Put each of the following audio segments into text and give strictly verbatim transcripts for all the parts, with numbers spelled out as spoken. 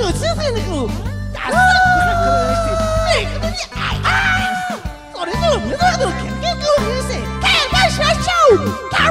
く先生にくあっそれじゃあ皆さんの研究を見せ開会しましょう。乾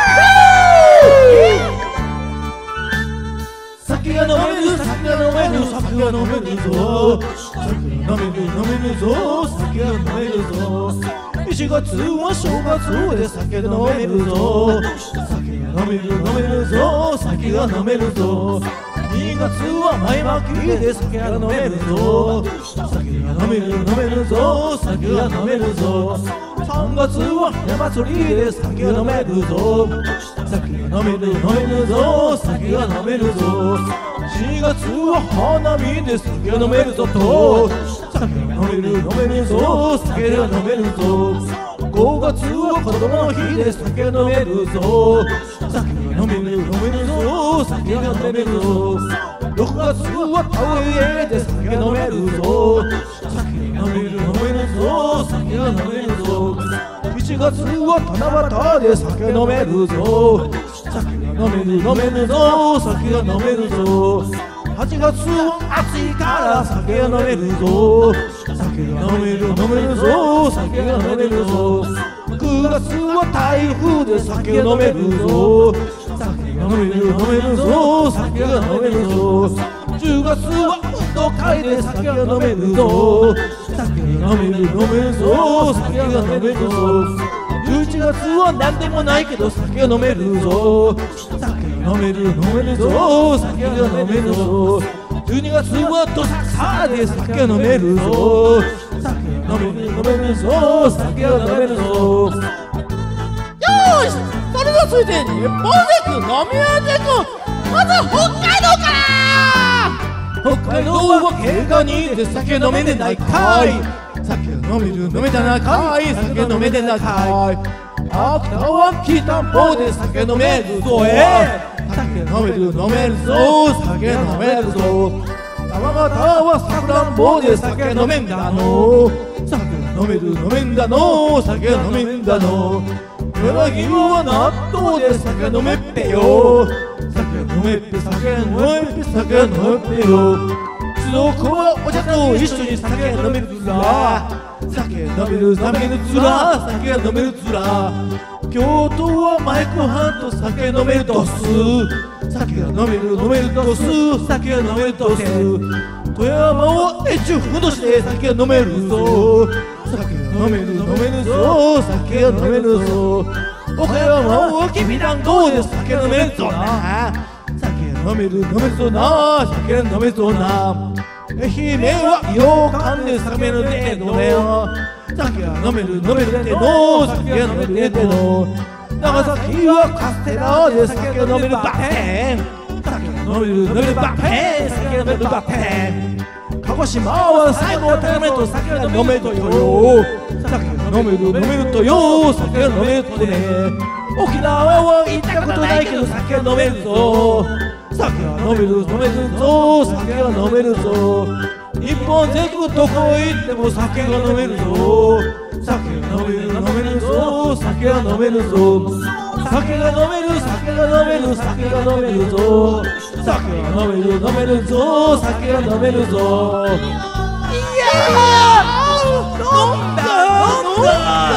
杯。酒が飲める酒が飲める酒が飲めるぞ酒が飲める飲めるぞ酒が飲めるぞいちがつは正月で酒が飲めるぞ酒が飲める飲めるぞ酒が飲めるぞにがつは前巻きで酒が飲めるぞ酒が飲める飲めるぞ酒が飲めるぞさんがつはひな祭りで酒が飲めるぞ酒が飲める飲めるぞ酒が飲めるぞしがつは花見で酒が飲めるぞと酒が飲める飲めるぞ酒が飲めるぞごがつは子供の日で酒が飲めるぞ酒が飲める飲めるぞ酒が飲めるぞろくがつは田植えで酒が飲めるぞ酒が飲める飲めるぞ酒が飲めるぞいちがつは七夕で酒が飲めるぞ酒が飲める飲めるぞ酒が飲めるぞはちがつは暑いから酒が飲めるぞ酒が飲める飲めるぞ酒が飲めるぞくがつは台風で酒が飲めるぞ酒が飲める飲めるぞ酒が飲めるぞじゅうがつは運動会で酒が飲めるぞ酒が飲める飲めるぞ酒が飲めるぞじゅういちがつは何でもないけど酒が飲めるぞ酒が飲める飲めるぞ酒が飲めるぞじゅうにがつはどさくさで酒が飲めるぞ酒が飲める飲めるぞ酒が飲めるぞよーしそれについて日本全国飲み屋全国まずは北海道から北海道は経過にで酒飲めてないかい酒飲める飲めたなかい酒飲めてなかい秋田はきりたんぽで酒飲めるぞえ酒飲める飲めるぞ酒飲めるぞ山形はさくらんぼで酒飲めんだの酒飲める飲めんだの酒飲めんだの柳は納豆で酒飲めっぺよ酒飲めっぺ酒飲めっぺ酒飲めっぺよ静岡はお茶と一緒に酒飲めるずら酒飲める飲めるずら酒飲めるずら京都はマイクハンと酒飲めるとす酒が飲める飲めるとす酒が飲めるとす富山は越中ふどしで酒が飲めるぞ酒が飲める飲めるぞ酒が飲めるぞ岡山はきびだんごで酒が飲めるぞな酒が飲める飲めるぞな酒が飲めるぞな愛媛は羊羹で酒が飲めるぞね酒が飲める飲めるっての酒が飲めるっての長崎はカステラで酒が飲めるバッテン酒が飲める飲めるバッテン酒が飲めるバッテン鹿児島は最後は高めと酒が飲めるとよ酒が飲める飲めるとよ酒が飲めるとね沖縄は行ったことないけど酒が飲めるぞ酒が飲める飲めるぞ酒が飲めるぞ日本全国どこへ行っても酒が飲めるぞ酒が飲める飲めるぞ酒が飲めるぞ酒が飲める酒が飲める酒が飲めるぞ酒が飲める飲めるぞ酒が飲めるぞいやー飲んだ飲んだ